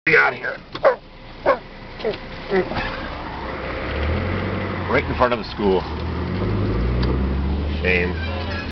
Get out of here. Right in front of the school. Shame.